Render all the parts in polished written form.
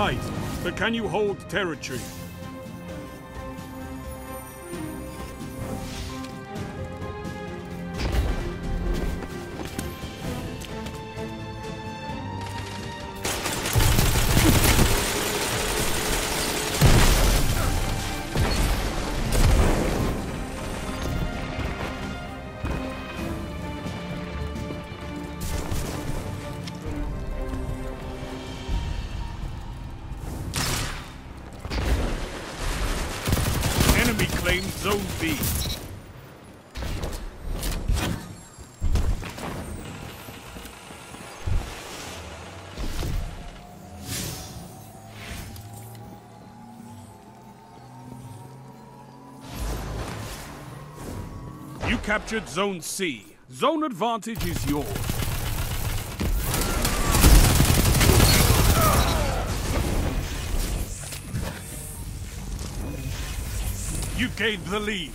fight, but can you hold territory? Claim Zone B. You captured Zone C. Zone advantage is yours. You gained the lead.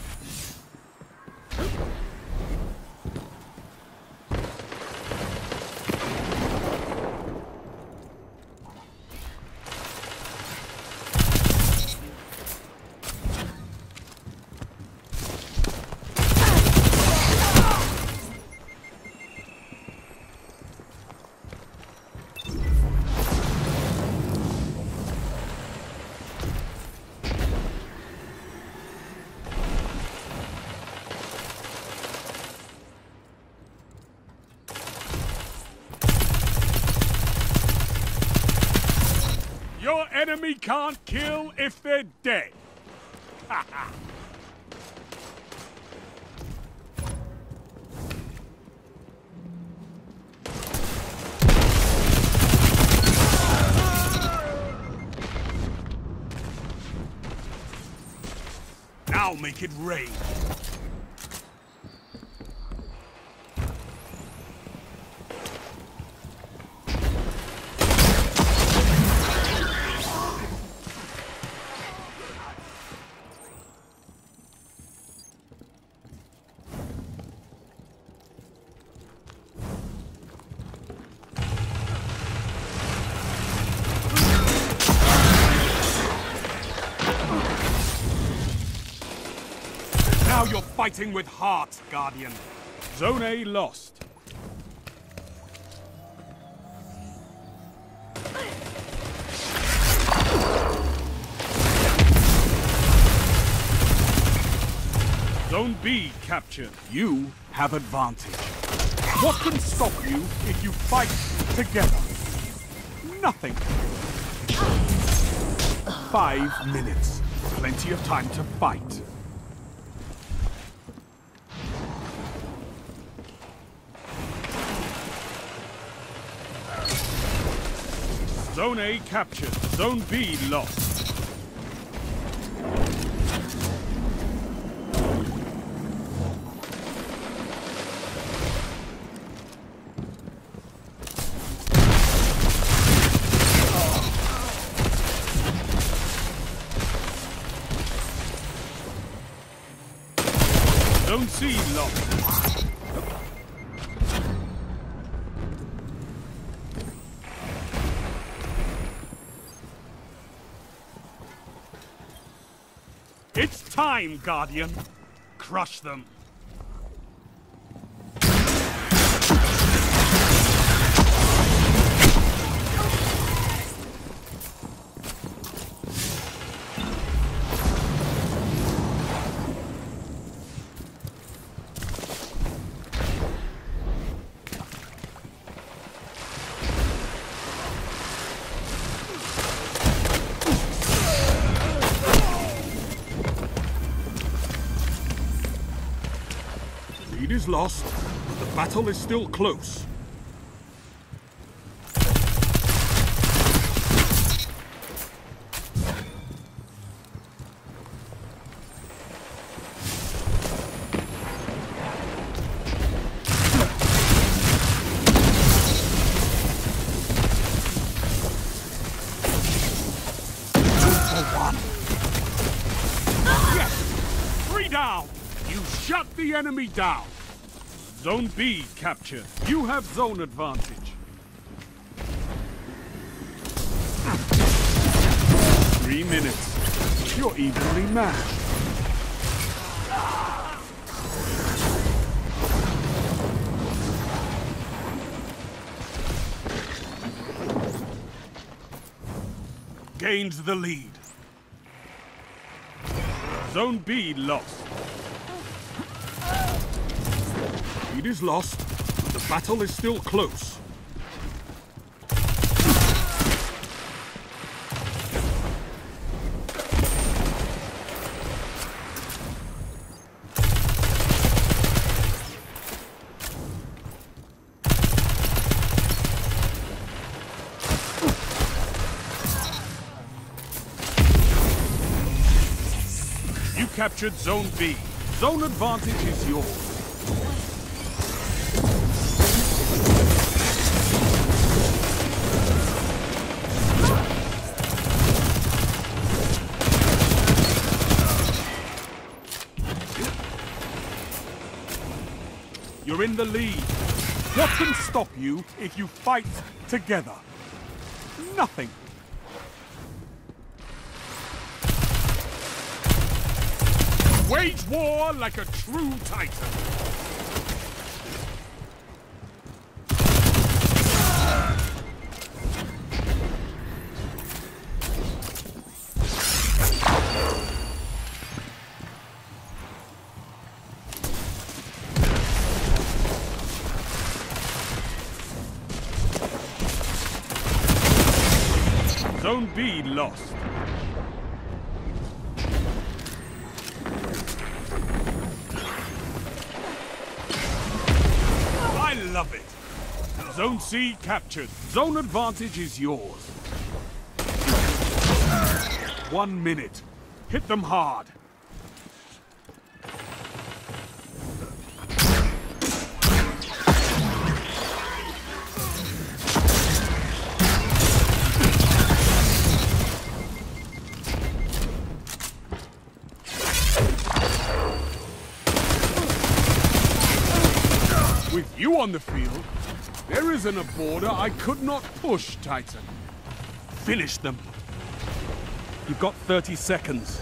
Your enemy can't kill if they're dead. Now make it rain. Now you're fighting with heart, Guardian. Zone A lost. Zone B captured. You have advantage. What can stop you if you fight together? Nothing. 5 minutes. Plenty of time to fight. Zone A captured. Zone B lost. Zone C lost. It's time, Guardian. Crush them. Lead is lost, but the battle is still close. Down! You shut the enemy down! Zone B captured. You have zone advantage. 3 minutes. You're evenly matched. Gains the lead. Zone B lost. Lead is lost, but the battle is still close. You captured Zone B. Zone advantage is yours. You're in the lead. What can stop you if you fight together? Nothing. Wage war like a true titan. Zone B lost. I love it. Zone C captured. Zone advantage is yours. 1 minute. Hit them hard. With you on the field, there isn't a border I could not push, Titan. Finish them. You've got 30 seconds.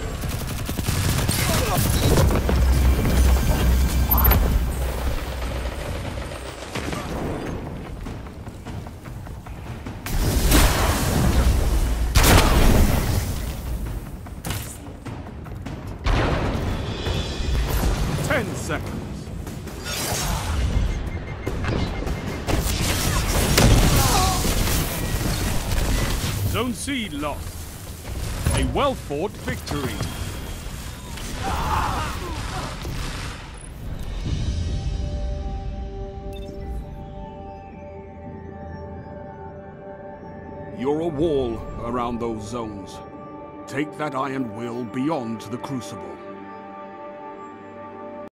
Seconds. Zone C lost. A well-fought victory. You're a wall around those zones. Take that iron will beyond the Crucible.